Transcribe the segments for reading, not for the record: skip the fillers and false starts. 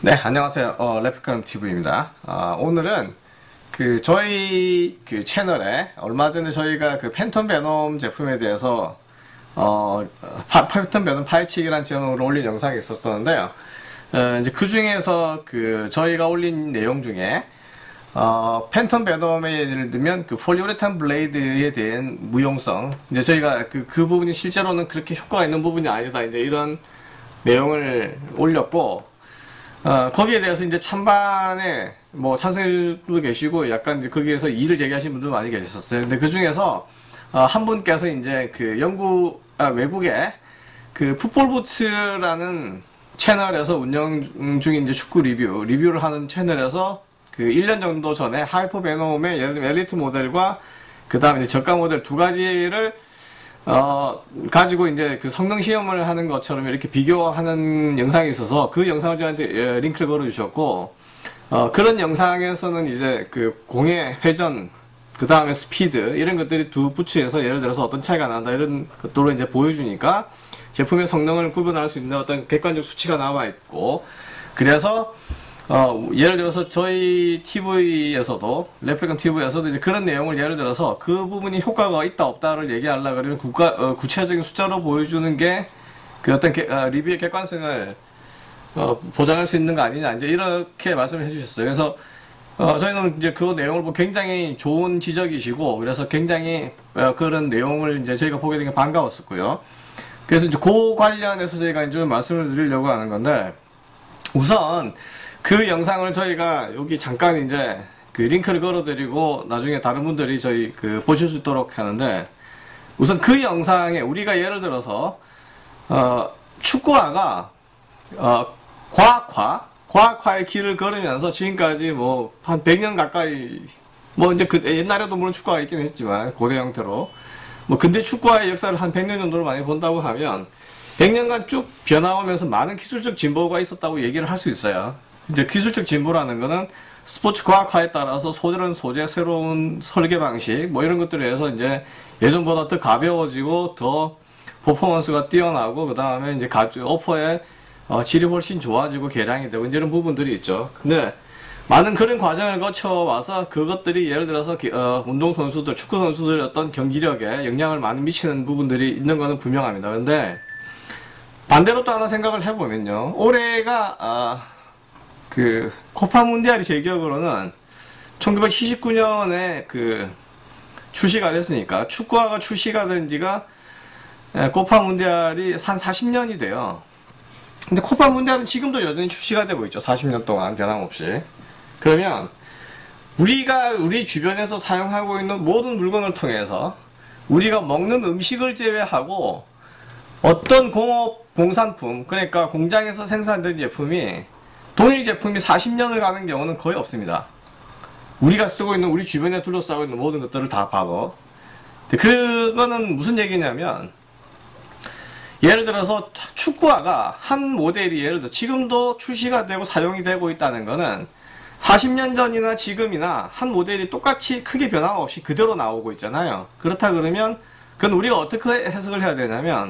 네, 안녕하세요. 레프크럼 TV입니다. 오늘은 저희 채널에 얼마 전에 저희가 팬텀 베놈 제품에 대해서 팬텀 베놈 파헤치기라는 제목으로 올린 영상이 있었었는데요. 이제 그 중에서 저희가 올린 내용 중에 팬텀 베놈의 예를 들면 폴리우레탄 블레이드에 대한 무용성, 이제 저희가 그 부분이 실제로는 그렇게 효과가 있는 부분이 아니다, 이제 이런 내용을 올렸고, 거기에 대해서 이제 찬반에 찬성도 계시고 약간 이제 거기에서 이의를 제기하신 분들 많이 계셨었어요. 근데 그 중에서 한 분께서 이제 외국의 풋볼부츠라는 채널에서 운영 중인 이제 축구 리뷰를 하는 채널에서 1년 정도 전에 하이퍼 베놈의 예를 들면 엘리트 모델과 그 다음에 이제 저가 모델 두 가지를 가지고 이제 성능 시험을 하는 것처럼 이렇게 비교하는 영상이 있어서 그 영상을 저한테 링크를 걸어 주셨고, 그런 영상에서는 이제 공의 회전, 그 다음에 스피드, 이런 것들이 두 부츠에서 예를 들어서 어떤 차이가 난다, 이런 것들로 이제 보여주니까 제품의 성능을 구분할 수 있는 어떤 객관적 수치가 나와 있고, 그래서 예를 들어서 저희 TV에서도, 레프리컴 TV에서도 이제 그런 내용을 예를 들어서 그 부분이 효과가 있다 없다를 얘기하려고 그러면 구체적인 숫자로 보여주는 게 어떤 리뷰의 객관성을 보장할 수 있는 거 아니냐, 이제 이렇게 말씀을 해주셨어요. 그래서 저희는 이제 그 내용을 보고 굉장히 좋은 지적이시고, 그래서 굉장히 그런 내용을 이제 저희가 보게 된 게 반가웠었고요. 그래서 이제 그 관련해서 저희가 이제 말씀을 드리려고 하는 건데, 우선 그 영상을 저희가 여기 잠깐 이제 링크를 걸어드리고 나중에 다른 분들이 저희 보실 수 있도록 하는데, 우선 그 영상에 우리가 예를 들어서 축구화가 과학화의 길을 걸으면서 지금까지 한 100년 가까이 이제 옛날에도 물론 축구화가 있긴 했지만 고대 형태로 근대 축구화의 역사를 한 100년 정도로 많이 본다고 하면 100년간 쭉 변화하면서 많은 기술적 진보가 있었다고 얘기를 할 수 있어요. 이제 기술적 진보라는 거는 스포츠 과학화에 따라서 소재는 소재, 새로운 설계 방식, 이런 것들에 의해서 이제 예전보다 더 가벼워지고 더 퍼포먼스가 뛰어나고, 그 다음에 이제 어퍼의 질이 훨씬 좋아지고 개량이 되고 이제 이런 부분들이 있죠. 근데 많은 그런 과정을 거쳐와서 그것들이 예를 들어서 운동선수들, 축구선수들의 어떤 경기력에 영향을 많이 미치는 부분들이 있는 거는 분명합니다. 근데 반대로 또 하나 생각을 해보면요, 올해가 코파 문디알이 제 기억으로는 1979년에 출시가 됐으니까 축구화가 출시가 된 지가 코파 문디알이 한 40년이 돼요. 근데 코파 문디알은 지금도 여전히 출시가 되고 있죠. 40년 동안 변함없이. 그러면 우리 주변에서 사용하고 있는 모든 물건을 통해서 우리가 먹는 음식을 제외하고 어떤 공산품, 그러니까 공장에서 생산된 제품이 동일 제품이 40년을 가는 경우는 거의 없습니다. 우리가 쓰고 있는, 우리 주변에 둘러싸고 있는 모든 것들을 다 봐도. 그거는 무슨 얘기냐면, 예를 들어서 축구화가 한 모델이 예를 들어 지금도 출시가 되고 사용이 되고 있다는 거는 40년 전이나 지금이나 한 모델이 똑같이 크게 변화 없이 그대로 나오고 있잖아요. 그렇다 그러면 그건 우리가 어떻게 해석을 해야 되냐면,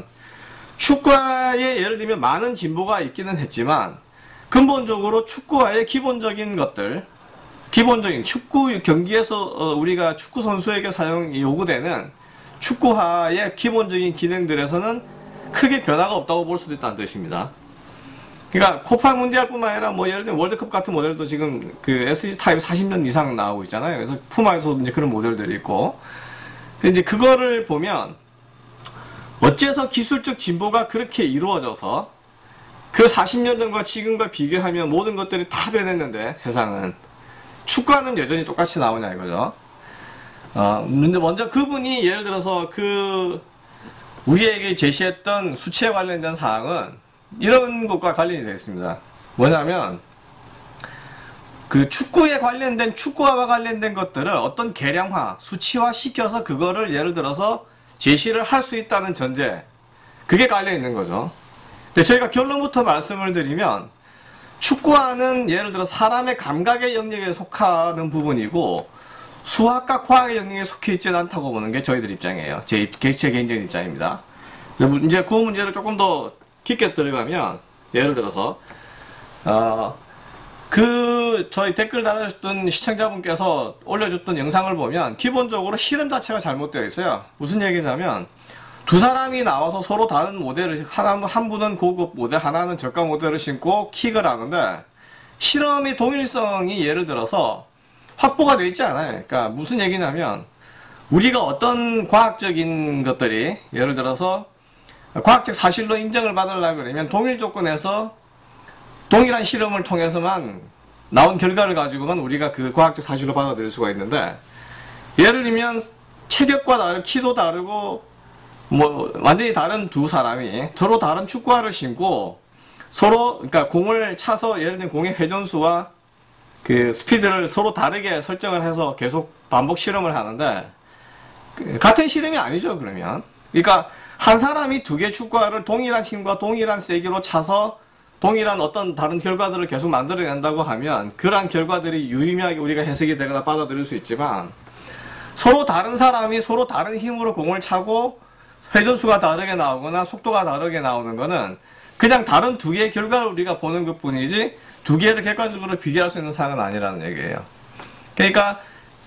축구화에 예를 들면 많은 진보가 있기는 했지만 근본적으로 축구화의 기본적인 것들, 기본적인 축구 경기에서 우리가 축구 선수에게 사용이 요구되는 축구화의 기본적인 기능들에서는 크게 변화가 없다고 볼 수도 있다는 뜻입니다. 그러니까 코파 문디알 뿐만 아니라 예를 들면 월드컵 같은 모델도 지금 SG 타입 40년 이상 나오고 있잖아요. 그래서 푸마에서도 이제 그런 모델들이 있고. 근데 이제 그거를 보면 어째서 기술적 진보가 그렇게 이루어져서 그 40년 전과 지금과 비교하면 모든 것들이 다 변했는데 세상은 축구화는 여전히 똑같이 나오냐 이거죠. 근데 먼저 그분이 예를 들어서 우리에게 제시했던 수치에 관련된 사항은 이런 것과 관련이 되어 있습니다. 뭐냐면 축구에 관련된, 축구화와 관련된 것들을 어떤 계량화, 수치화 시켜서 그거를 예를 들어서 제시를 할 수 있다는 전제, 그게 깔려 있는 거죠. 근데 저희가 결론부터 말씀을 드리면, 축구화는 예를 들어 사람의 감각의 영역에 속하는 부분이고 수학과 과학의 영역에 속해 있지는 않다고 보는 게 저희들 입장이에요. 제 개인적인 입장입니다. 이제 그 문제를 조금 더 깊게 들어가면, 예를 들어서 저희 댓글 달아주셨던 시청자분께서 올려줬던 영상을 보면 기본적으로 실험 자체가 잘못되어 있어요. 무슨 얘기냐면 두 사람이 나와서 서로 다른 모델을 한 분은 고급 모델, 하나는 저가 모델을 신고 킥을 하는데 실험의 동일성이 예를 들어서 확보가 되어 있지 않아요. 그러니까 무슨 얘기냐면 우리가 어떤 과학적인 것들이 예를 들어서 과학적 사실로 인정을 받으려고 그러면 동일 조건에서 동일한 실험을 통해서만 나온 결과를 가지고만 우리가 그 과학적 사실로 받아들일 수가 있는데 예를 들면 체격과 다르고 키도 다르고 뭐 완전히 다른 두 사람이 서로 다른 축구화를 신고 서로 그러니까 공을 차서 예를 들면 공의 회전수와 그 스피드를 서로 다르게 설정을 해서 계속 반복 실험을 하는데 같은 실험이 아니죠. 그러면 그러니까 한 사람이 두 개 축구화를 동일한 힘과 동일한 세기로 차서 동일한 어떤 다른 결과들을 계속 만들어낸다고 하면 그러한 결과들이 유의미하게 우리가 해석이 되거나 받아들일 수 있지만 서로 다른 사람이 서로 다른 힘으로 공을 차고 회전수가 다르게 나오거나 속도가 다르게 나오는 거는 그냥 다른 두 개의 결과를 우리가 보는 것 뿐이지 두 개를 객관적으로 비교할 수 있는 사항은 아니라는 얘기예요. 그러니까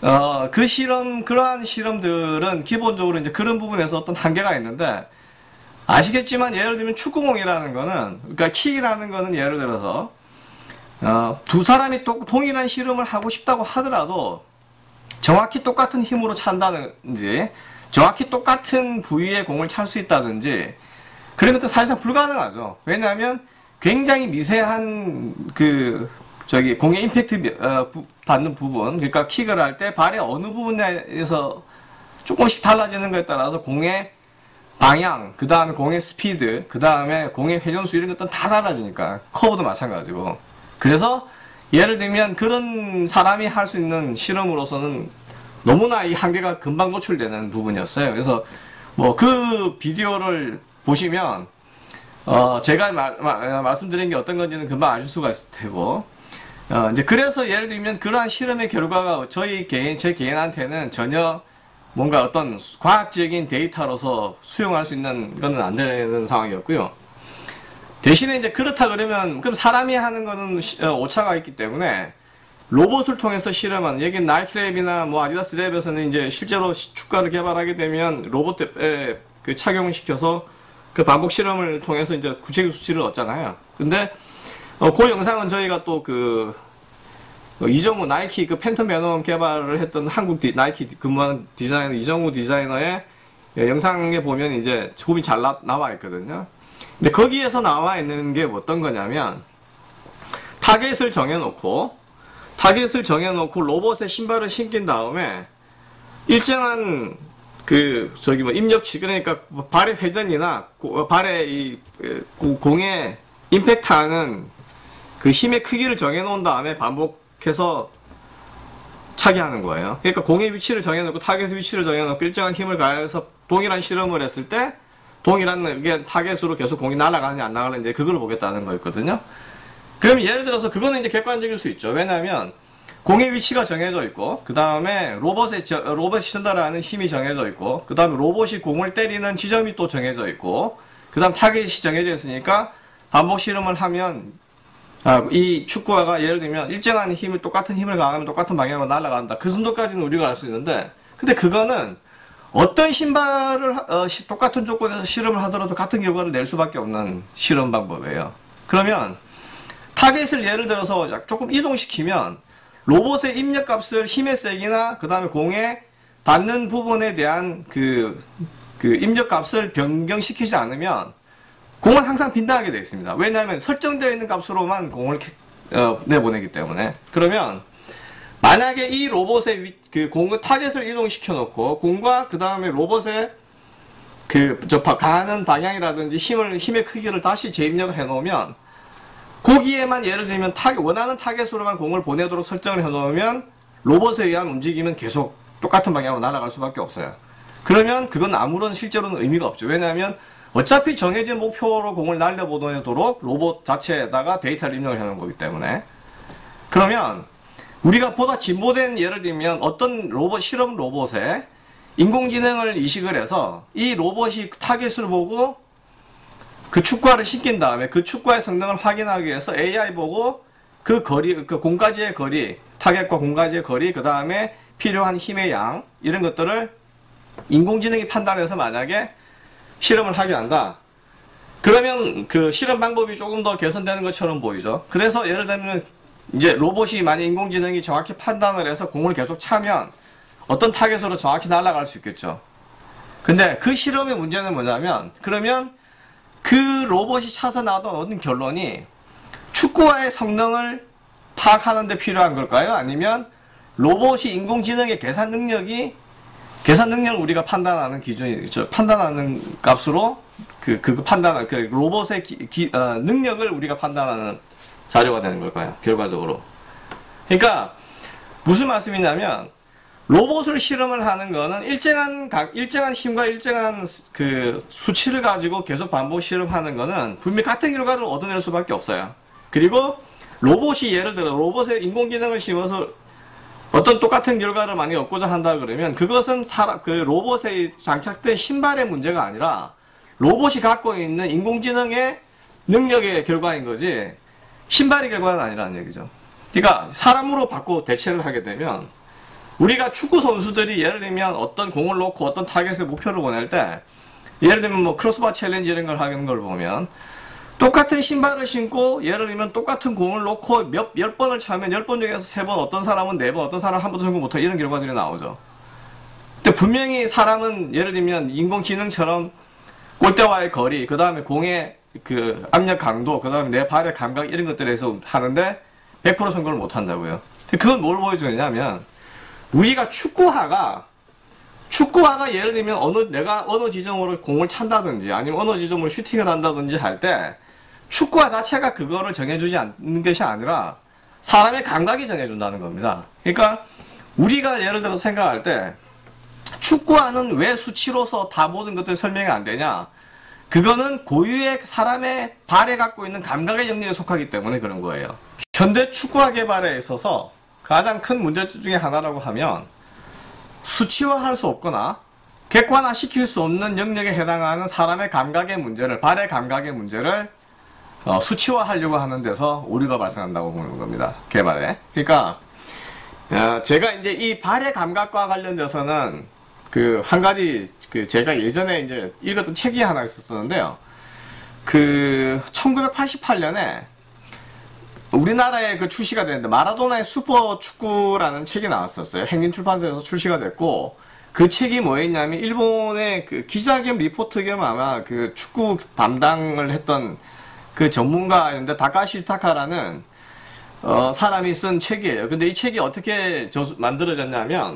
그러한 실험들은 기본적으로 이제 그런 부분에서 어떤 한계가 있는데 아시겠지만 예를 들면 축구공이라는 거는 그러니까 킥이라는 거는 예를 들어서 두 사람이 동일한 실험을 하고 싶다고 하더라도 정확히 똑같은 힘으로 찬다든지 정확히 똑같은 부위의 공을 찰 수 있다든지 그런 것도 사실상 불가능하죠. 왜냐하면 굉장히 미세한 공의 임팩트 받는 부분, 그러니까 킥을 할 때 발의 어느 부분에서 조금씩 달라지는 것에 따라서 공의 방향, 그 다음에 공의 스피드, 그 다음에 공의 회전수 이런 것들은 다 달라지니까 커브도 마찬가지고. 그래서 예를 들면 그런 사람이 할 수 있는 실험으로서는 너무나 이 한계가 금방 노출되는 부분이었어요. 그래서 뭐 그 비디오를 보시면 제가 말씀드린 게 어떤 건지는 금방 아실 수가 있을 테고 이제 그래서 예를 들면 그러한 실험의 결과가 제 개인한테는 전혀 뭔가 어떤 과학적인 데이터로서 수용할 수 있는 거는 안 되는 상황이었고요. 대신에 이제 그렇다 그러면 그럼 사람이 하는 거는 오차가 있기 때문에 로봇을 통해서 실험하는 여기 나이키랩이나 뭐 아디다스 랩에서는 이제 실제로 축구화를 개발하게 되면 로봇에 그 착용을 시켜서 그 반복 실험을 통해서 이제 구체적 수치를 얻잖아요. 근데 그 영상은 저희가 또 이정우 나이키 그 팬텀 베놈 개발을 했던 한국 나이키 근무하는 디자이너 이정우 디자이너의 영상에 보면 이제 조금이 잘 나와 있거든요. 근데 거기에서 나와 있는 게 어떤 거냐면 타겟을 정해놓고 로봇에 신발을 신긴 다음에 일정한 입력치 그러니까 발의 회전이나 발의 공에 임팩트하는 그 힘의 크기를 정해놓은 다음에 반복해서 차게 하는 거예요. 그러니까 공의 위치를 정해놓고 타겟의 위치를 정해놓고 일정한 힘을 가해서 동일한 실험을 했을 때 동일한 타겟으로 계속 공이 날아가느냐 안 나가느냐 그걸 보겠다는 거였거든요. 그럼 예를 들어서 그거는 이제 객관적일 수 있죠. 왜냐하면 공의 위치가 정해져 있고 그 다음에 로봇이 전달하는 힘이 정해져 있고 그 다음에 로봇이 공을 때리는 지점이 또 정해져 있고 그 다음 타겟이 정해져 있으니까 반복 실험을 하면 이 축구화가 예를 들면 일정한 똑같은 힘을 가하면 똑같은 방향으로 날아간다. 그 정도까지는 우리가 알 수 있는데 근데 그거는 어떤 신발을 똑같은 조건에서 실험을 하더라도 같은 결과를 낼 수밖에 없는 실험 방법이에요. 그러면 타겟을 예를 들어서 조금 이동시키면 로봇의 입력값을 힘의 세기나 그 다음에 공에 닿는 부분에 대한 그 입력값을 변경시키지 않으면 공은 항상 빗나가게 되어 있습니다. 왜냐하면 설정되어 있는 값으로만 공을 내보내기 때문에. 그러면 만약에 이 로봇의 공의 타겟을 이동시켜 놓고 공과 그 다음에 로봇의 가는 방향이라든지 힘의 크기를 다시 재입력을 해 놓으면 거기에만 예를 들면 원하는 타겟으로만 공을 보내도록 설정을 해 놓으면 로봇에 의한 움직임은 계속 똑같은 방향으로 날아갈 수밖에 없어요. 그러면 그건 아무런 실제로는 의미가 없죠. 왜냐하면 어차피 정해진 목표로 공을 날려보내도록 로봇 자체에다가 데이터를 입력을 해놓은 거기 때문에. 그러면 우리가 보다 진보된 예를 들면 어떤 실험 로봇에 인공지능을 이식을 해서 이 로봇이 타겟을 보고 그 축구화를 신긴 다음에 그 축구화의 성능을 확인하기 위해서 AI 보고 그 거리, 그 공까지의 거리, 타겟과 공까지의 거리, 그 다음에 필요한 힘의 양, 이런 것들을 인공지능이 판단해서 만약에 실험을 하게 한다. 그러면 그 실험 방법이 조금 더 개선되는 것처럼 보이죠. 그래서 예를 들면 이제 로봇이 만약 인공지능이 정확히 판단을 해서 공을 계속 차면 어떤 타겟으로 정확히 날아갈 수 있겠죠. 근데 그 실험의 문제는 뭐냐면, 그러면 그 로봇이 차서 나왔던 얻은 결론이 축구화의 성능을 파악하는 데 필요한 걸까요? 아니면 로봇이 인공지능의 계산 능력을 우리가 판단하는 기준이죠. 판단하는 값으로 판단한, 그 로봇의 능력을 우리가 판단하는 자료가 되는 걸까요? 결과적으로. 그러니까, 무슨 말씀이냐면, 로봇을 실험을 하는 거는 일정한 힘과 일정한 그 수치를 가지고 계속 반복 실험하는 거는 분명히 같은 결과를 얻어낼 수밖에 없어요. 그리고 로봇이 예를 들어 로봇에 인공지능을 심어서 어떤 똑같은 결과를 많이 얻고자 한다 그러면 그것은 그 로봇에 장착된 신발의 문제가 아니라 로봇이 갖고 있는 인공지능의 능력의 결과인 거지 신발의 결과는 아니라는 얘기죠. 그러니까 사람으로 바꿔 대체를 하게 되면 우리가 축구 선수들이 예를 들면 어떤 공을 놓고 어떤 타겟의 목표를 보낼 때 예를 들면 뭐 크로스바 챌린지 이런 걸 하는 걸 보면 똑같은 신발을 신고 예를 들면 똑같은 공을 놓고 열 번을 차면 10번 중에서 3번, 어떤 사람은 4번, 어떤 사람은 한 번도 성공 못하고 이런 결과들이 나오죠. 근데 분명히 사람은 예를 들면 인공지능처럼 골대와의 거리, 그 다음에 공의 그 압력 강도, 그 다음에 내 발의 감각 이런 것들에서 하는데 100% 성공을 못한다고요. 그건 뭘 보여주느냐면 우리가 축구화가 예를 들면 내가 어느 지점으로 공을 찬다든지 아니면 어느 지점으로 슈팅을 한다든지 할 때 축구화 자체가 그거를 정해주지 않는 것이 아니라 사람의 감각이 정해준다는 겁니다. 그러니까 우리가 예를 들어서 생각할 때 축구화는 왜 수치로서 다 모든 것들이 설명이 안 되냐? 그거는 고유의 사람의 발에 갖고 있는 감각의 영역에 속하기 때문에 그런 거예요. 현대 축구화 개발에 있어서 가장 큰 문제 중에 하나라고 하면 수치화할 수 없거나 객관화시킬 수 없는 영역에 해당하는 사람의 감각의 문제를, 발의 감각의 문제를 수치화하려고 하는 데서 오류가 발생한다고 보는 겁니다. 개발에. 그러니까 제가 이제 이 발의 감각과 관련돼서는 그 한 가지 제가 예전에 이제 읽었던 책이 하나 있었는데요. 그 1988년에 우리나라에 그 출시가 됐는데 마라도나의 슈퍼 축구라는 책이 나왔었어요. 행진출판사에서 출시가 됐고 그 책이 뭐였냐면 일본의 그 기자 겸 리포터 겸 아마 그 축구 담당을 했던 그 전문가였는데 다카시 유타카라는 사람이 쓴 책이에요. 근데 이 책이 어떻게 만들어졌냐면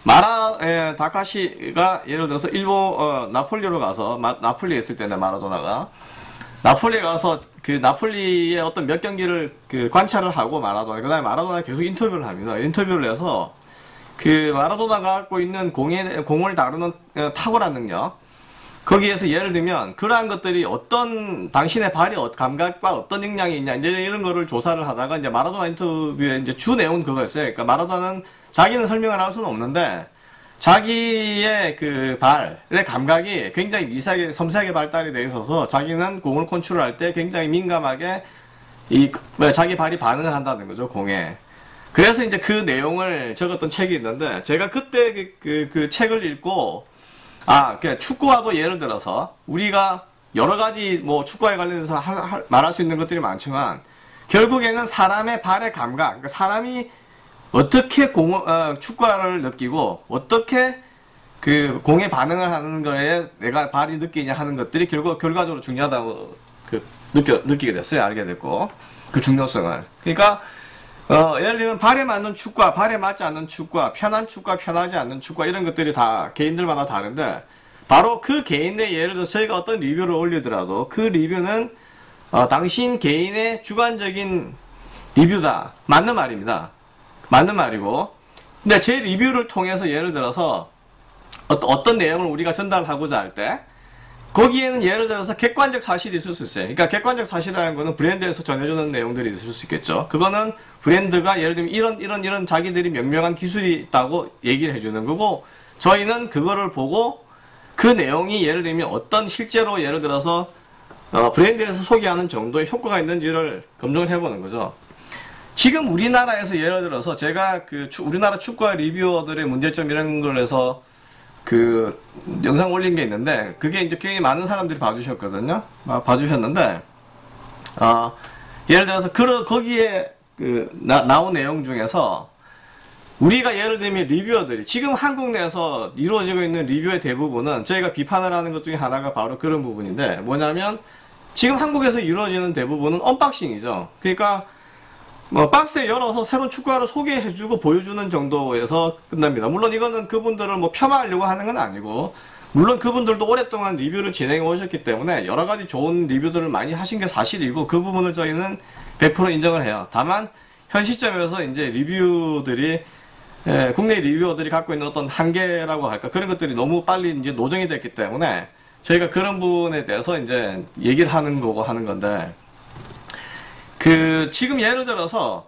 다카시가 예를 들어서 일본 나폴리로 가서 나폴리에 있을 때는 마라도나가 나폴리에 가서 그 나폴리의 어떤 몇 경기를 그 관찰을 하고 그 다음에 마라도나 계속 인터뷰를 합니다. 인터뷰를 해서 그 마라도나가 갖고 있는 공을 다루는 탁월한 능력, 거기에서 예를 들면 그러한 것들이 어떤 당신의 발이 감각과 어떤 역량이 있냐 이제 이런 거를 조사를 하다가 이제 마라도나 인터뷰의 이제 주 내용은 그거였어요. 그러니까 마라도나는 자기는 설명을 할 수는 없는데 자기의 그 발의 감각이 굉장히 미세하게 섬세하게 발달이 되어 있어서 자기는 공을 컨트롤할 때 굉장히 민감하게 자기 발이 반응을 한다는 거죠, 공에. 그래서 이제 그 내용을 적었던 책이 있는데 제가 그때 그 책을 읽고 그 축구화도 예를 들어서 우리가 여러 가지 뭐 축구화에 관련해서 말할 수 있는 것들이 많지만 결국에는 사람의 발의 감각, 그러니까 사람이 어떻게 축구화를 느끼고 어떻게 그 공에 반응을 하는 거에 내가 발이 느끼냐 하는 것들이 결과적으로 중요하다고 느끼게 됐어요. 알게 됐고 그 중요성을. 그러니까 예를 들면 발에 맞는 축구화, 발에 맞지 않는 축구화, 편한 축구화, 편하지 않는 축구화 이런 것들이 다 개인들마다 다른데 바로 그 개인의 예를 들어서 저희가 어떤 리뷰를 올리더라도 그 리뷰는 당신 개인의 주관적인 리뷰다. 맞는 말입니다. 맞는 말이고 근데 제 리뷰를 통해서 예를 들어서 어떤 내용을 우리가 전달하고자 할 때 거기에는 예를 들어서 객관적 사실이 있을 수 있어요. 그러니까 객관적 사실이라는 거는 브랜드에서 전해주는 내용들이 있을 수 있겠죠. 그거는 브랜드가 예를 들면 이런 자기들이 명명한 기술이 있다고 얘기를 해주는 거고 저희는 그거를 보고 그 내용이 예를 들면 어떤 실제로 예를 들어서 브랜드에서 소개하는 정도의 효과가 있는지를 검증을 해보는 거죠. 지금 우리나라에서 예를 들어서 제가 우리나라 축구와 리뷰어들의 문제점 이런 걸 해서 영상 올린 게 있는데, 그게 이제 굉장히 많은 사람들이 봐주셨거든요. 봐주셨는데, 예를 들어서 거기에 나온 내용 중에서 우리가 예를 들면 리뷰어들이 지금 한국 내에서 이루어지고 있는 리뷰의 대부분은 저희가 비판을 하는 것 중에 하나가 바로 그런 부분인데, 뭐냐면 지금 한국에서 이루어지는 대부분은 언박싱이죠. 그러니까 박스에 열어서 새로운 축구화를 소개해주고 보여주는 정도에서 끝납니다. 물론 이거는 그분들을 폄하하려고 하는 건 아니고, 물론 그분들도 오랫동안 리뷰를 진행해 오셨기 때문에 여러 가지 좋은 리뷰들을 많이 하신 게 사실이고, 그 부분을 저희는 100% 인정을 해요. 다만 현 시점에서 이제 리뷰들이 국내 리뷰어들이 갖고 있는 어떤 한계라고 할까, 그런 것들이 너무 빨리 이제 노정이 됐기 때문에 저희가 그런 부분에 대해서 이제 얘기를 하는 거고 하는 건데, 지금 예를 들어서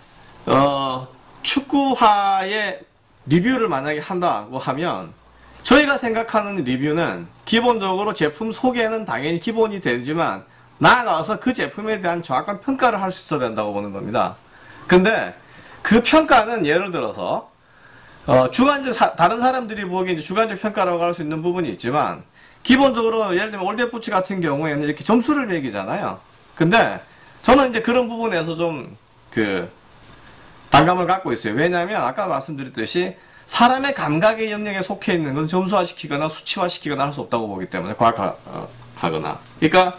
축구화의 리뷰를 만약에 한다고 하면, 저희가 생각하는 리뷰는 기본적으로 제품 소개는 당연히 기본이 되지만 나아가서 그 제품에 대한 정확한 평가를 할 수 있어야 된다고 보는 겁니다. 근데 그 평가는 예를 들어서 다른 사람들이 보기에 이제 주관적 평가라고 할 수 있는 부분이 있지만, 기본적으로 예를 들면 올드푸치 같은 경우에는 이렇게 점수를 매기잖아요. 근데 저는 이제 그런 부분에서 좀 반감을 갖고 있어요. 왜냐하면 아까 말씀드렸듯이 사람의 감각의 영역에 속해 있는 건 점수화시키거나 수치화시키거나 할 수 없다고 보기 때문에, 과학하거나. 그러니까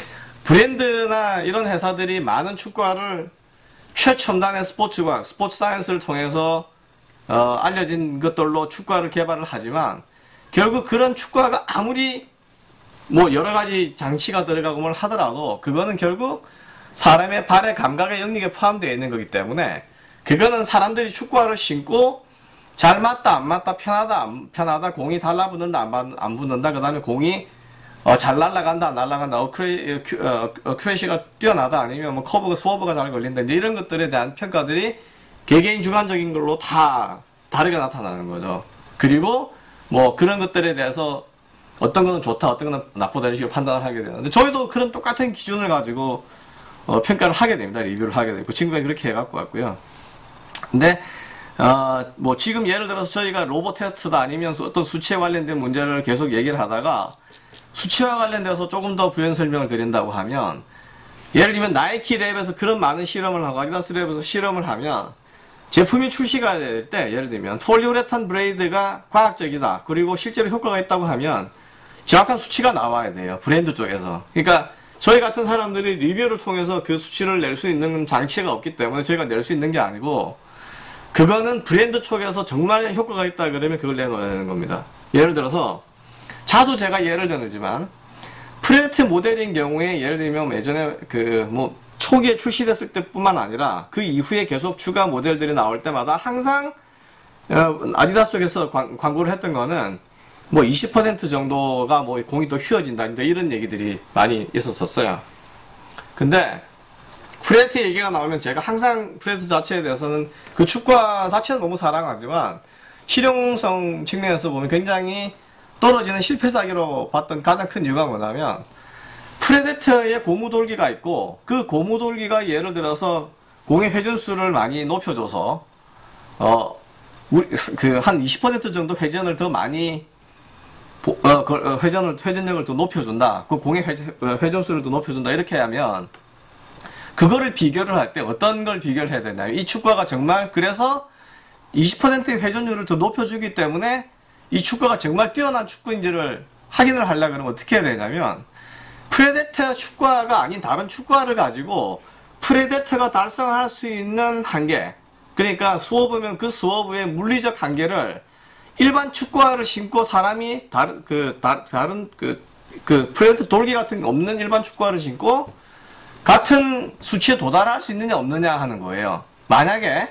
브랜드나 이런 회사들이 많은 축구화를 최첨단의 스포츠 사이언스를 통해서 알려진 것들로 축구화를 개발을 하지만, 결국 그런 축구화가 아무리 여러 가지 장치가 들어가고 뭘 하더라도 그거는 결국 사람의 발의 감각의 영역에 포함되어 있는 거기 때문에, 그거는 사람들이 축구화를 신고 잘 맞다 안 맞다, 편하다 안 편하다, 공이 달라붙는다 안 붙는다, 그 다음에 공이 잘 날아간다 안 날아간다, 어큐레시가 뛰어나다, 아니면 커브가 스워브가 잘 걸린다, 이제 이런 것들에 대한 평가들이 개개인 주관적인 걸로 다 다르게 나타나는 거죠. 그리고 그런 것들에 대해서 어떤 거는 좋다, 어떤 거는 나쁘다, 이런 식으로 판단을 하게 되는데, 저희도 그런 똑같은 기준을 가지고 평가를 하게 됩니다. 리뷰를 하게 되고, 친구가 그렇게 해갖고 왔고요. 근데 지금 예를 들어서 저희가 로봇 테스트다, 아니면 어떤 수치에 관련된 문제를 계속 얘기를 하다가 수치와 관련돼서 조금 더 부연 설명을 드린다고 하면, 예를 들면 나이키 랩에서 그런 많은 실험을 하고 아디다스 랩에서 실험을 하면, 제품이 출시가 될 때 예를 들면 폴리우레탄 브레이드가 과학적이다, 그리고 실제로 효과가 있다고 하면 정확한 수치가 나와야 돼요. 브랜드 쪽에서. 그러니까 저희 같은 사람들이 리뷰를 통해서 그 수치를 낼 수 있는 장치가 없기 때문에 저희가 낼 수 있는 게 아니고, 그거는 브랜드 쪽에서 정말 효과가 있다 그러면 그걸 내놓아야 되는 겁니다. 예를 들어서 자주 제가 예를 들지만, 프레데트 모델인 경우에 예를 들면 예전에 초기에 출시됐을 때뿐만 아니라 그 이후에 계속 추가 모델들이 나올 때마다 항상 아디다스 쪽에서 광고를 했던 거는 20% 정도가 공이 더 휘어진다, 이런 얘기들이 많이 있었어요. 근데 프레데트 얘기가 나오면 제가 항상 프레데트 자체에 대해서는, 그 축구화 자체는 너무 사랑하지만 실용성 측면에서 보면 굉장히 떨어지는 실패작으로 봤던 가장 큰 이유가 뭐냐면, 프레데터에 고무돌기가 있고, 그 고무돌기가 예를 들어서 공의 회전수를 많이 높여줘서 한 20% 정도 회전을 더 많이 회전력을 더 높여준다, 그 공의 회전수를 더 높여준다, 이렇게 하면 그거를 비교를 할 때 어떤 걸 비교를 해야 되냐면, 이 축구화가 정말 그래서 20%의 회전율을 더 높여주기 때문에 이 축구가 정말 뛰어난 축구인지를 확인을 하려고 그러면 어떻게 해야 되냐면, 프레데터 축구화가 아닌 다른 축구화를 가지고 프레데터가 달성할 수 있는 한계, 그러니까 스워브면 그 스워브의 물리적 한계를 일반 축구화를 신고 사람이 다른 프레데터 돌기 같은 게 없는 일반 축구화를 신고 같은 수치에 도달할 수 있느냐 없느냐 하는 거예요. 만약에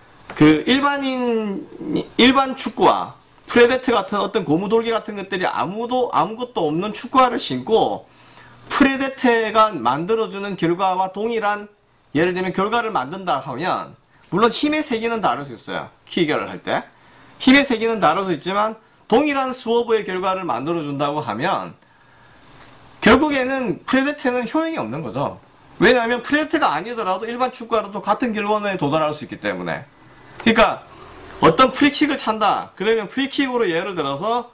일반 축구화, 프레데터 같은 어떤 고무돌기 같은 것들이 아무것도 없는 축구화를 신고 프레데터가 만들어주는 결과와 동일한, 예를 들면 결과를 만든다 하면, 물론 힘의 세기는 다를 수 있어요. 키결을 할 때 힘의 세기는 다를 수 있지만 동일한 스워브의 결과를 만들어준다고 하면 결국에는 프레데터는 효용이 없는 거죠. 왜냐하면 프레데터가 아니더라도 일반 축구와도 같은 결과에 도달할 수 있기 때문에. 그러니까 어떤 프리킥을 찬다. 그러면 프리킥으로 예를 들어서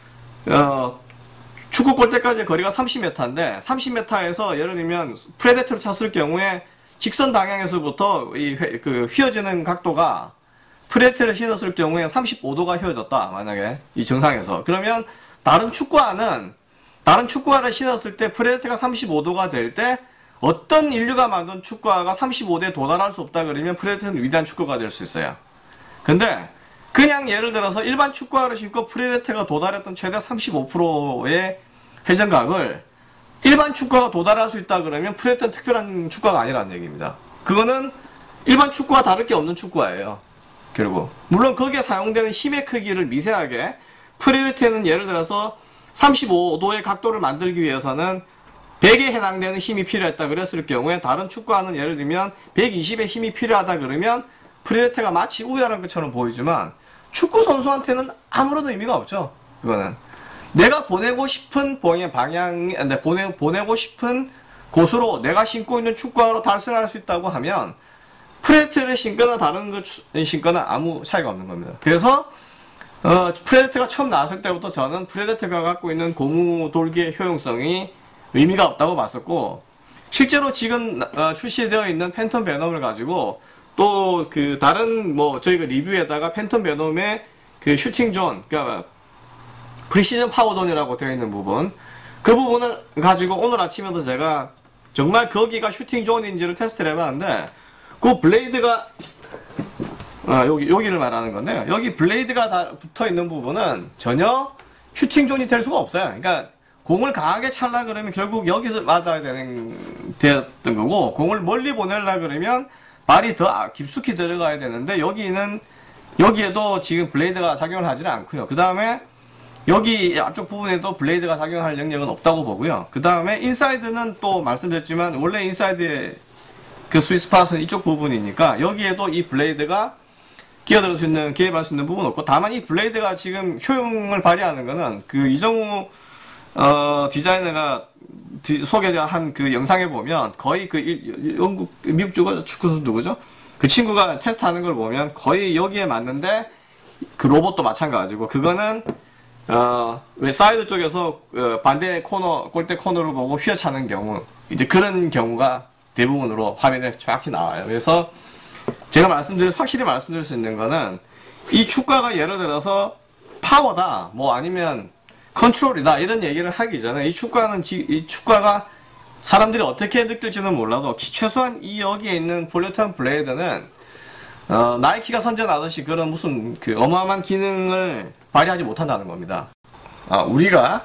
축구 골대까지 거리가 30m인데 30m에서 예를 들면 프레데터를 찼을 경우에 직선 방향에서부터 휘어지는 각도가 프레데터를 신었을 경우에 35도가 휘어졌다. 만약에 이 정상에서. 그러면 다른 축구화를 신었을 때 프레데터가 35도가 될 때 어떤 인류가 만든 축구화가 35도에 도달할 수 없다 그러면 프레데터는 위대한 축구가 될 수 있어요. 근데 그냥 예를 들어서 일반 축구화를 신고 프레데터가 도달했던 최대 35%의 회전각을 일반 축구화가 도달할 수 있다 그러면 프레데터는 특별한 축구화가 아니라는 얘기입니다. 그거는 일반 축구와 다를 게 없는 축구화예요. 결국 물론 거기에 사용되는 힘의 크기를 미세하게 프레데터는 예를 들어서 35도의 각도를 만들기 위해서는 100에 해당되는 힘이 필요했다 그랬을 경우에 다른 축구화는 예를 들면 120의 힘이 필요하다 그러면 프레데터가 마치 우열한 것처럼 보이지만 축구 선수한테는 아무런 의미가 없죠. 그거는 내가 보내고 싶은 보내고 싶은 곳으로 내가 신고 있는 축구화로 달성할 수 있다고 하면 프레데터를 신거나 다른 걸 신거나 아무 차이가 없는 겁니다. 그래서 프레데터가 처음 나왔을 때부터 저는 프레데터가 갖고 있는 고무 돌기의 효용성이 의미가 없다고 봤었고, 실제로 지금 출시되어 있는 팬텀 베놈을 가지고 또 그 다른 저희가 리뷰에다가 팬텀 베놈의 그 슈팅 존, 그러니까 프리시즌 파워존이라고 되어 있는 부분, 그 부분을 가지고 오늘 아침에도 제가 정말 거기가 슈팅 존인지를 테스트를 해봤는데, 그 블레이드가 여기를 말하는 건데요. 여기 블레이드가 다 붙어 있는 부분은 전혀 슈팅 존이 될 수가 없어요. 그러니까 공을 강하게 찰라 그러면 결국 여기서 맞아야 되었던 거고, 공을 멀리 보내려 그러면 발이 더 깊숙이 들어가야 되는데 여기에도 지금 블레이드가 작용을 하지는 않고요. 그 다음에 여기 앞쪽 부분에도 블레이드가 작용할 영역은 없다고 보고요. 그 다음에 인사이드는 또 말씀드렸지만 원래 인사이드의 그 스위스팟은 이쪽 부분이니까 여기에도 이 블레이드가 기어들 수 있는, 개입할 수 있는 부분은 없고, 다만 이 블레이드가 지금 효용을 발휘하는 거는 그 이정우 디자이너가 소개한 그 영상에 보면 거의 그 미국 축구 선수 누구죠? 그 친구가 테스트하는 걸 보면 거의 여기에 맞는데 그 로봇도 마찬가지고, 그거는 왜 사이드 쪽에서 반대 코너, 골대 코너를 보고 휘어차는 경우, 이제 그런 경우가 대부분으로 화면에 정확히 나와요. 그래서 제가 확실히 말씀드릴 수 있는 거는 이 축구가 예를 들어서 파워다, 아니면 컨트롤이다 이런 얘기를 하기 전에 이 축구가 사람들이 어떻게 느낄지는 몰라도 최소한 여기에 있는 폴리우레탄 블레이드는 나이키가 선전하듯이 그런 무슨 그 어마어마한 기능을 발휘하지 못한다는 겁니다. 우리가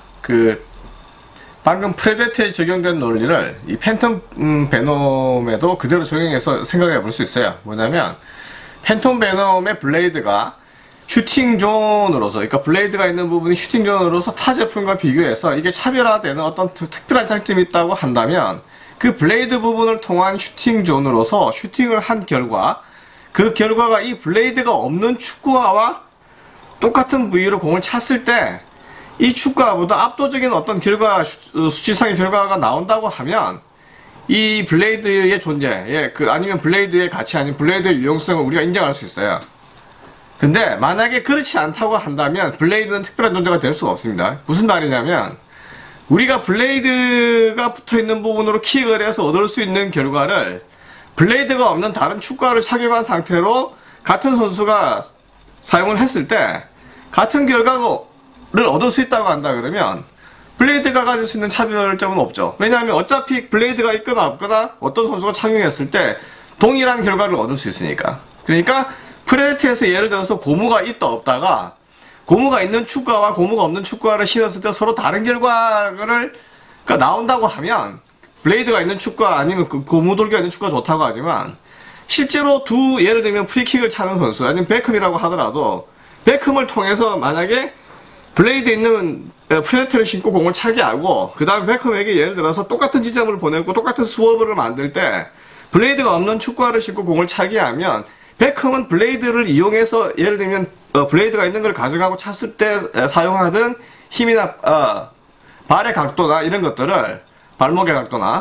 방금 프레데터에 적용된 논리를 이 팬텀 베놈에도 그대로 적용해서 생각해 볼 수 있어요. 뭐냐면 팬텀 베놈의 블레이드가 슈팅존으로서, 그러니까 블레이드가 있는 부분이 슈팅존으로서 타 제품과 비교해서 이게 차별화되는 어떤 특별한 장점이 있다고 한다면 그 블레이드 부분을 통한 슈팅존으로서 슈팅을 한 결과, 그 결과가 이 블레이드가 없는 축구화와 똑같은 부위로 공을 찼을 때 이 축구화보다 압도적인 어떤 수치상의 결과가 나온다고 하면 이 블레이드의 존재, 아니면 블레이드의 가치, 아니면 블레이드의 유용성을 우리가 인정할 수 있어요. 근데 만약에 그렇지 않다고 한다면 블레이드는 특별한 존재가 될 수가 없습니다. 무슨 말이냐면 우리가 블레이드가 붙어있는 부분으로 킥을 해서 얻을 수 있는 결과를 블레이드가 없는 다른 축구화를 착용한 상태로 같은 선수가 사용을 했을 때 같은 결과를 얻을 수 있다고 한다 그러면 블레이드가 가질 수 있는 차별점은 없죠. 왜냐하면 어차피 블레이드가 있거나 없거나 어떤 선수가 착용했을 때 동일한 결과를 얻을 수 있으니까. 그러니까 프레데터에서 예를 들어서 고무가 있다 없다가 고무가 있는 축구화와 고무가 없는 축구화를 신었을 때 서로 다른 결과가 나온다고 하면 블레이드가 있는 축구화 아니면 그 고무 돌기가 있는 축구가 좋다고 하지만 실제로 예를 들면 프리킥을 차는 선수 아니면 베컴이라고 하더라도 베컴을 통해서 만약에 블레이드 있는 프레데터를 신고 공을 차게 하고 그 다음에 베컴에게 예를 들어서 똑같은 지점을 보내고 똑같은 스워브를 만들 때 블레이드가 없는 축구화를 신고 공을 차게 하면 베컴은 블레이드를 이용해서 예를 들면 블레이드가 있는 걸 가져가고 찼을 때 사용하던 힘이나 발의 각도나 이런 것들을 발목의 각도나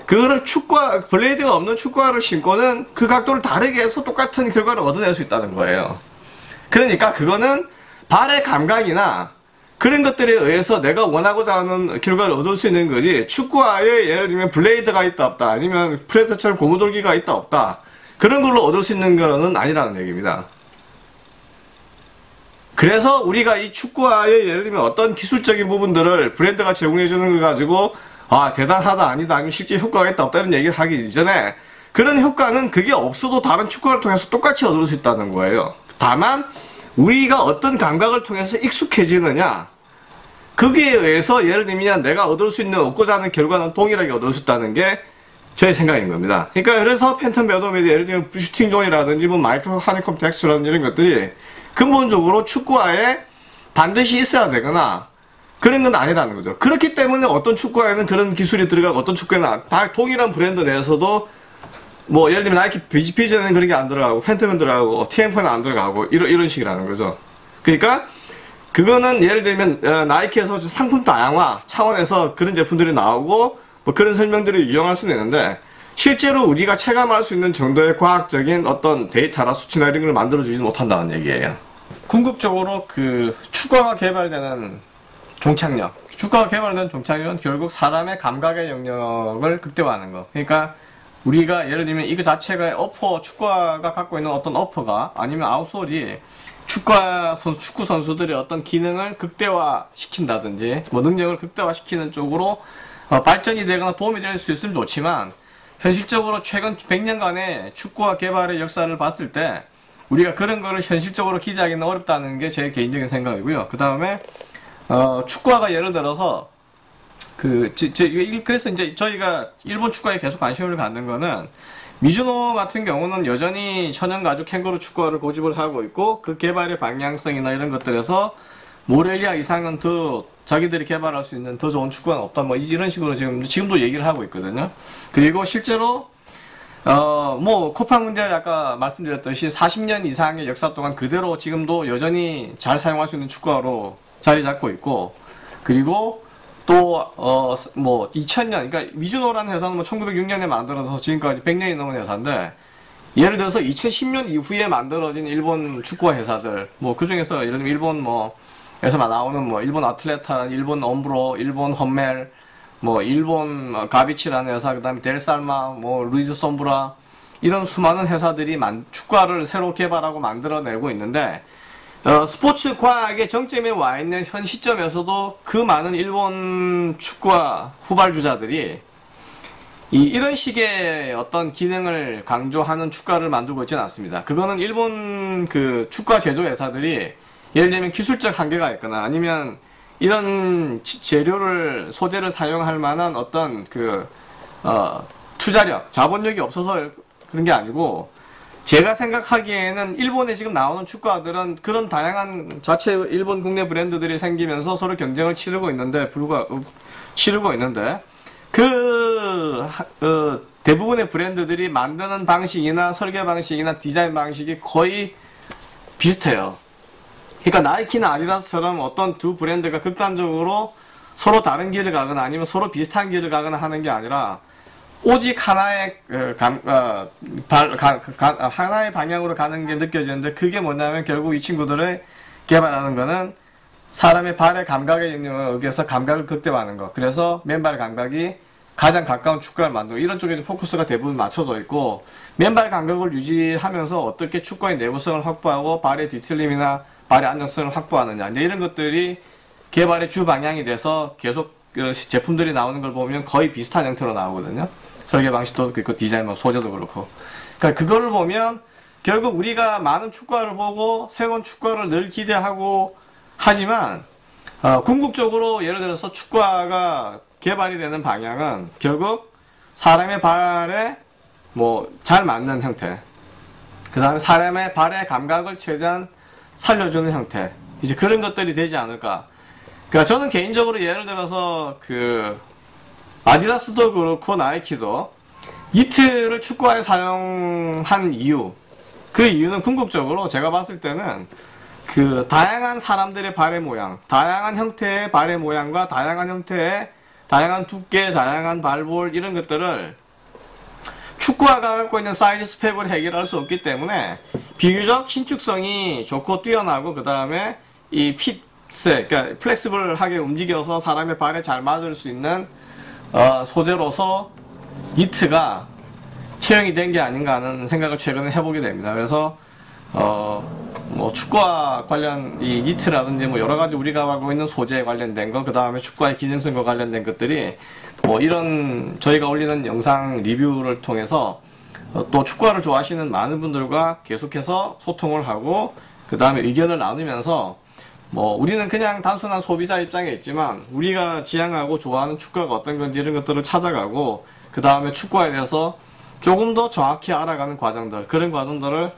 그거를 블레이드가 없는 축구화를 신고는 그 각도를 다르게 해서 똑같은 결과를 얻어낼 수 있다는 거예요. 그러니까 그거는 발의 감각이나 그런 것들에 의해서 내가 원하고자 하는 결과를 얻을 수 있는 거지, 축구화에 예를 들면 블레이드가 있다 없다, 아니면 프레데터처럼 고무돌기가 있다 없다, 그런 걸로 얻을 수 있는 거는 아니라는 얘기입니다. 그래서 우리가 이 축구화에 예를 들면 어떤 기술적인 부분들을 브랜드가 제공해주는 걸 가지고 아 대단하다 아니다 아니면 실제 효과가 있다 없다 이런 얘기를 하기 이전에, 그런 효과는 그게 없어도 다른 축구화를 통해서 똑같이 얻을 수 있다는 거예요. 다만 우리가 어떤 감각을 통해서 익숙해지느냐, 거기에 의해서 예를 들면 내가 얻을 수 있는, 얻고자 하는 결과는 동일하게 얻을 수 있다는 게 저의 생각인 겁니다. 그러니까 그래서 팬텀 매도메디 예를 들면 슈팅 존이라든지 뭐 마이크로 하니콤 텍스라든지 이런 것들이 근본적으로 축구화에 반드시 있어야 되거나 그런 건 아니라는 거죠. 그렇기 때문에 어떤 축구화에는 그런 기술이 들어가고 어떤 축구에는 다 동일한 브랜드 내에서도 뭐 예를 들면 나이키 비즈는 그런 게 안 들어가고 팬텀은 들어가고 TMF는 안 들어가고 이런 식이라는 거죠. 그러니까 그거는 예를 들면 나이키에서 상품 다양화 차원에서 그런 제품들이 나오고 뭐 그런 설명들을 이용할 수는 있는데, 실제로 우리가 체감할 수 있는 정도의 과학적인 어떤 데이터나 수치나 이런 걸 만들어주지 못한다는 얘기예요. 궁극적으로 그 축구화가 개발되는 종착역, 축구화가 개발되는 종착역은 결국 사람의 감각의 영역을 극대화하는 거. 그러니까 우리가 예를 들면 이거 자체가 축구화가 갖고 있는 어떤 어퍼가 아니면 아웃솔이 축구 선수들의 어떤 기능을 극대화시킨다든지 뭐 능력을 극대화시키는 쪽으로 발전이 되거나 도움이 될 수 있으면 좋지만, 현실적으로 최근 100년간의 축구화 개발의 역사를 봤을 때 우리가 그런 거를 현실적으로 기대하기는 어렵다는 게 제 개인적인 생각이고요. 그 다음에 축구화가 예를 들어서 그래서 이제 저희가 일본 축구화에 계속 관심을 갖는 거는, 미즈노 같은 경우는 여전히 천연가죽 캥거루 축구화를 고집을 하고 있고, 그 개발의 방향성이나 이런 것들에서 모렐리아 이상은 더 자기들이 개발할 수 있는 더 좋은 축구화는 없다 뭐 이런 식으로 지금도 얘기를 하고 있거든요. 그리고 실제로 뭐 쿠팡 문디알이 아까 말씀드렸듯이 40년 이상의 역사 동안 그대로 지금도 여전히 잘 사용할 수 있는 축구화로 자리 잡고 있고, 그리고 또 뭐 2000년, 그러니까 미즈노라는 회사는 뭐 1906년에 만들어서 지금까지 100년이 넘은 회사인데, 예를 들어서 2010년 이후에 만들어진 일본 축구화 회사들, 뭐 그 중에서 예를 들면 일본 에서 나오는 뭐 일본 아틀레타, 일본 엄브로, 일본 험멜, 뭐 일본 가비치라는 회사, 그다음에 델살마, 뭐 루이즈 솜브라, 이런 수많은 회사들이 축구화를 새로 개발하고 만들어내고 있는데, 스포츠 과학의 정점에 와 있는 현 시점에서도 그 많은 일본 축구화 후발주자들이 이런 식의 어떤 기능을 강조하는 축구화를 만들고 있지는 않습니다. 그거는 일본 그 축구화 제조 회사들이 예를 들면 기술적 한계가 있거나 아니면 이런 소재를 사용할 만한 어떤 투자력, 자본력이 없어서 그런 게 아니고, 제가 생각하기에는 일본에 지금 나오는 축구화들은 그런 다양한 자체 일본 국내 브랜드들이 생기면서 서로 경쟁을 치르고 있는데 대부분의 브랜드들이 만드는 방식이나 설계 방식이나 디자인 방식이 거의 비슷해요. 그러니까 나이키나 아디다스처럼 어떤 두 브랜드가 극단적으로 서로 다른 길을 가거나 아니면 서로 비슷한 길을 가거나 하는 게 아니라 오직 하나의 하나의 방향으로 가는 게 느껴지는데, 그게 뭐냐면 결국 이 친구들의 개발하는 거는 사람의 발의 감각의 영역에 의해서 감각을 극대화하는 거. 그래서 맨발 감각이 가장 가까운 축구화를 만들고, 이런 쪽에 포커스가 대부분 맞춰져 있고, 맨발 감각을 유지하면서 어떻게 축구화의 내구성을 확보하고 발의 뒤틀림이나 발의 안정성을 확보하느냐, 이제 이런 것들이 개발의 주 방향이 돼서 계속 제품들이 나오는 걸 보면 거의 비슷한 형태로 나오거든요. 설계 방식도 그렇고 디자인, 소재도 그렇고. 그러니까 그거를 보면 결국 우리가 많은 축구화를 보고 새로운 축구화를 늘 기대하고 하지만, 궁극적으로 예를 들어서 축구화가 개발이 되는 방향은 결국 사람의 발에 잘 맞는 형태, 그 다음에 사람의 발의 감각을 최대한 살려주는 형태, 이제 그런 것들이 되지 않을까. 그러니까 저는 개인적으로 예를 들어서 아디다스도 그렇고 나이키도 니트를 축구화에 사용한 이유, 그 이유는 궁극적으로 제가 봤을 때는 다양한 사람들의 발의 모양, 다양한 형태의 발의 모양과 다양한 형태의 다양한 두께, 다양한 발볼 이런 것들을 축구화가 갖고 있는 사이즈 스펙으로 해결할 수 없기 때문에 비교적 신축성이 좋고 뛰어나고 그 다음에 이 핏세, 그러니까 플렉시블하게 움직여서 사람의 발에 잘 맞을 수 있는 소재로서 니트가 채용이 된 게 아닌가 하는 생각을 최근에 해보게 됩니다. 그래서 뭐 축구화 관련 이 니트라든지 뭐 여러 가지 우리가 하고 있는 소재에 관련된 거, 그 다음에 축구화의 기능성과 관련된 것들이 뭐 이런 저희가 올리는 영상 리뷰를 통해서 또 축구화를 좋아하시는 많은 분들과 계속해서 소통을 하고 그 다음에 의견을 나누면서 뭐 우리는 그냥 단순한 소비자 입장에 있지만 우리가 지향하고 좋아하는 축구화가 어떤 건지 이런 것들을 찾아가고 그 다음에 축구화에 대해서 조금 더 정확히 알아가는 과정들, 그런 과정들을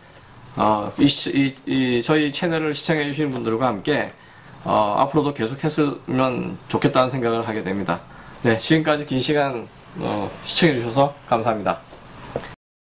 저희 채널을 시청해 주시는 분들과 함께 앞으로도 계속 했으면 좋겠다는 생각을 하게 됩니다. 네, 지금까지 긴 시간 시청해 주셔서 감사합니다.